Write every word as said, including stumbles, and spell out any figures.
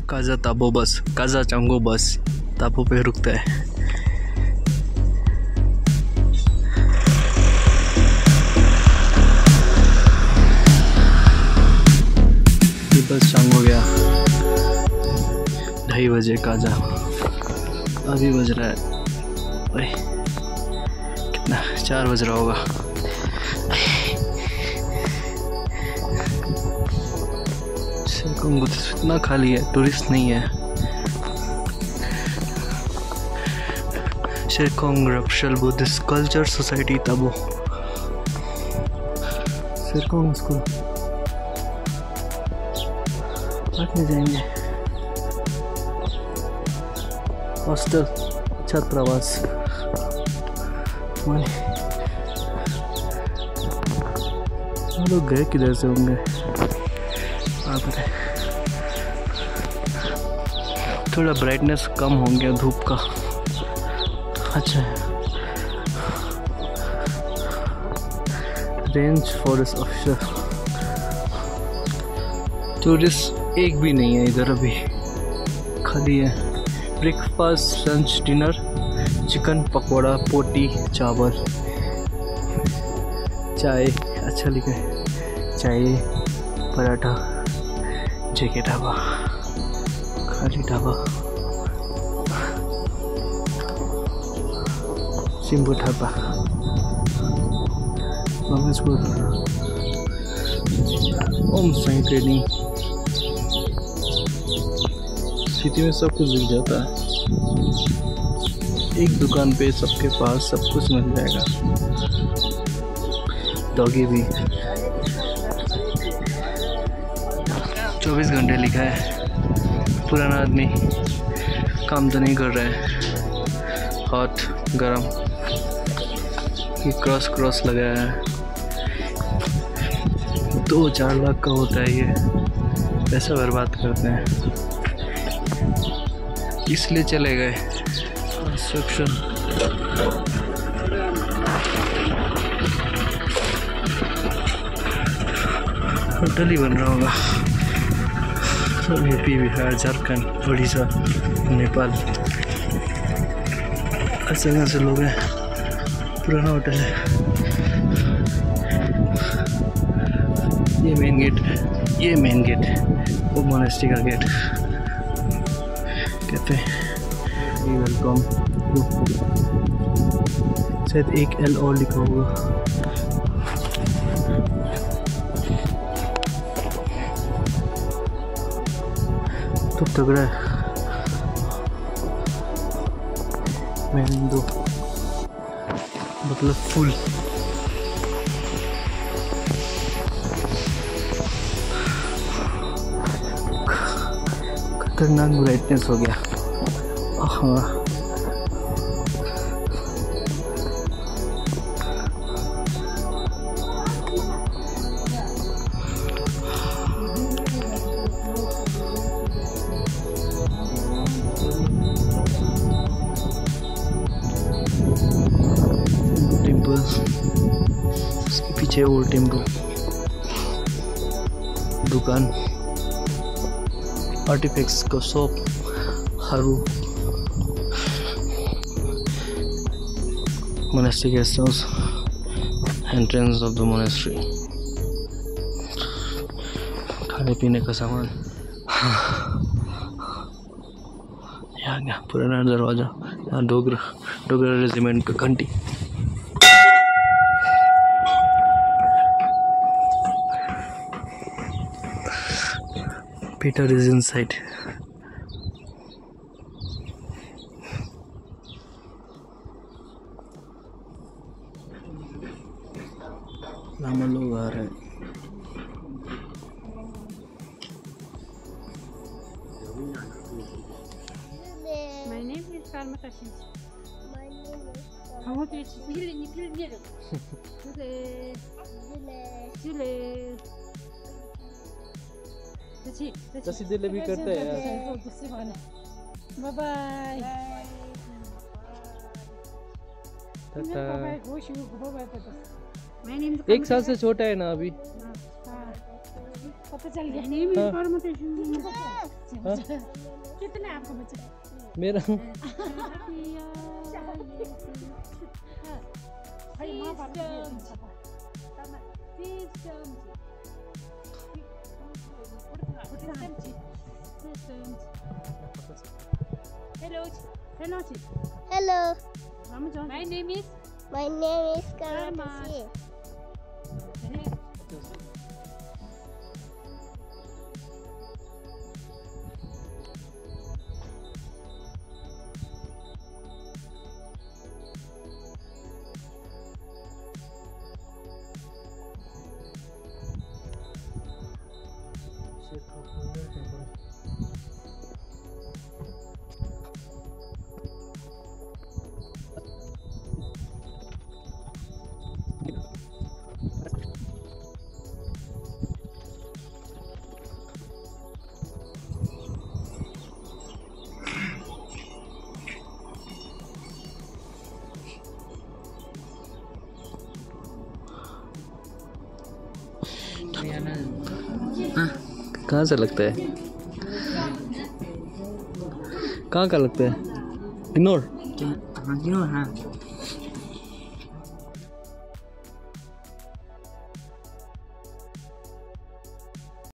काजा ताबो बस, काजा चांगो बस ताबो पे रुकता है। ये बस चांगो गया, ढाई बजे काजा, अभी बज रहा है अरे कितना, चार बज रहा होगा। इतना खाली है, टूरिस्ट नहीं है। शेरकोंग रप्शल Buddhist culture society Tabo, Serkong school पढ़ने जाएंगे। हॉस्टल छात्रावास माने हम लोग गए किधर से होंगे। थोड़ा ब्राइटनेस कम हो गया धूप का। अच्छा है। रेंज फॉरेस्ट ऑफिसर, टूरिस्ट एक भी नहीं है इधर, अभी खाली है। Breakfast lunch dinner, chicken pakora, पोटी चावल, चाय, अच्छा लिखा है चाय, पराठा, जेके ढाबा, खाली ढाबा, सिम्बू dhaba, school, Om Sai training. City में सब कुछ मिल जाता है, एक दुकान पे सबके पास सब कुछ मिल जाएगा। डॉगी भी चौबीस घंटे लिखा है। पुराना आदमी काम तो नहीं कर रहा है, हॉट गरम, ये क्रॉस क्रॉस लगाया है। दो चार लाख का होता है ये, पैसा बर्बाद करते हैं, इसलिए चले गए। कंस्ट्रक्शन होटल ही बन रहा होगा। सब यूपी, बिहार, झारखंड, उड़ीसा, नेपाल, ऐसे जगह से लोग हैं। पुराना होटल है। ये मेन गेट, ये मेन गेट, वो मोनेस्ट्री का गेट। कहते हैं वेलकम, शायद एक एल और लिखा होगा। तो तगड़ा है। मैंगो मतलब फुल। खतरनाक ब्राइटनेस हो गया। हाँ उसके पीछे और टेम्पल, दुकान, आर्टिफैक्ट्स का शॉप, हारू, monastery guest house, entrance of the monastery, खाने पीने का सामान। यहाँ गया पुराना दरवाजा, यहाँ डोगरा डोगरा रेजिमेंट का घंटी। Peter is inside. लामा लोग आ रहे हैं। My name is Karma Kashin. My name is. I want to see you. You can get it. Jule. Jule. जैसी दिल भी करते हैं यार। Bye bye. एक साल से छोटा है ना अभी। पता चल गया नहीं मेरे परमुटेशन कितने आपको बच्चे मेरा भाई मां बाप Hello. Hello. Hello, My name is my name is Karma. Karma. हाँ, कहाँ से लगता है? कहाँ का लगता है? किन्नौर? हाँ, हाँ।